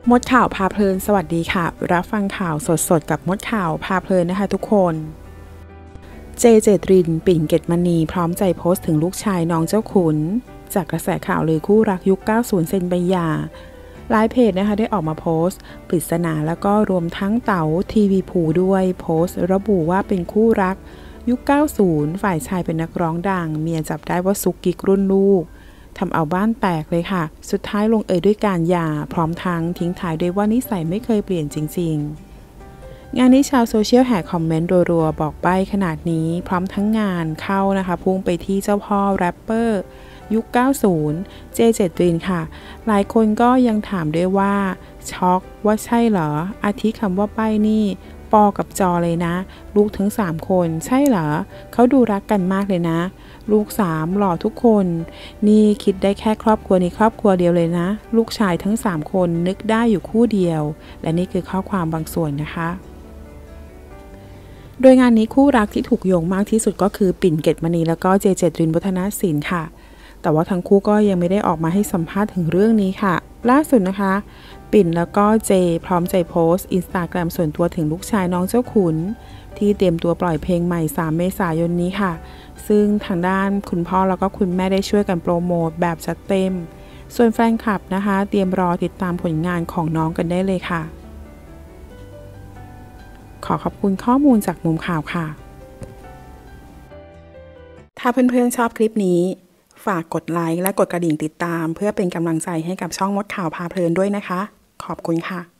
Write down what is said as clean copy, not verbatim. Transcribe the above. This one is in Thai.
มดข่าวพาเพลินสวัสดีค่ะรับฟังข่าวสดๆกับมดข่าวพาเพลินนะคะทุกคนเจเจตรินปิ่นเกตมณีพร้อมใจโพสต์ถึงลูกชายน้องเจ้าขุนจากกระแสข่าวลือคู่รักยุค 90 เซ็นใบหย่าหลายเพจนะคะได้ออกมาโพสต์ปริศนาแล้วก็รวมทั้งเต๋าทีวีภูด้วยโพสต์ระบุว่าเป็นคู่รักยุค 90 ฝ่ายชายเป็นนักร้องดังเมียจับได้ว่าซุกกิ๊กรุ่นลูกทำเอาบ้านแตกเลยค่ะสุดท้ายลงเอยด้วยการหย่าพร้อมทั้งทิ้งท้ายด้วยว่านิสัยไม่เคยเปลี่ยนจริงๆงานนี้ชาวโซเชียลแห่คอมเมนต์รัวๆบอกใบ้ขนาดนี้พร้อมทั้งงานเข้านะคะพุ่งไปที่เจ้าพ่อแรปเปอร์ยุค 90 เจเจตรินค่ะหลายคนก็ยังถามด้วยว่าช็อกว่าใช่เหรออาทิคำว่าใบ้นี่ปอกับจอเลยนะลูกทั้ง3คนใช่เหรอเขาดูรักกันมากเลยนะลูก3หล่อทุกคนนี่คิดได้แค่ครอบครัวนี้ครอบครัวเดียวเลยนะลูกชายทั้ง3คนนึกได้อยู่คู่เดียวและนี่คือข้อความบางส่วนนะคะโดยงานนี้คู่รักที่ถูกโยงมากที่สุดก็คือปิ่นเกตมณีแล้วก็เจเจตรินวัฒนศิลป์ค่ะแต่ว่าทั้งคู่ก็ยังไม่ได้ออกมาให้สัมภาษณ์ถึงเรื่องนี้ค่ะล่าสุดนะคะปิ่นแล้วก็เจพร้อมใจโพสต์ Instagram ส่วนตัวถึงลูกชายน้องเจ้าขุนที่เตรียมตัวปล่อยเพลงใหม่3 เมษายนนี้ค่ะซึ่งทางด้านคุณพ่อแล้วก็คุณแม่ได้ช่วยกันโปรโมทแบบจัดเต็มส่วนแฟนคลับนะคะเตรียมรอติดตามผลงานของน้องกันได้เลยค่ะขอขอบคุณข้อมูลจากมุมข่าวค่ะถ้าเพื่อนๆชอบคลิปนี้ฝากกดไลค์และกดกระดิ่งติดตามเพื่อเป็นกำลังใจให้กับช่องมดข่าวพาเพลินด้วยนะคะขอบคุณค่ะ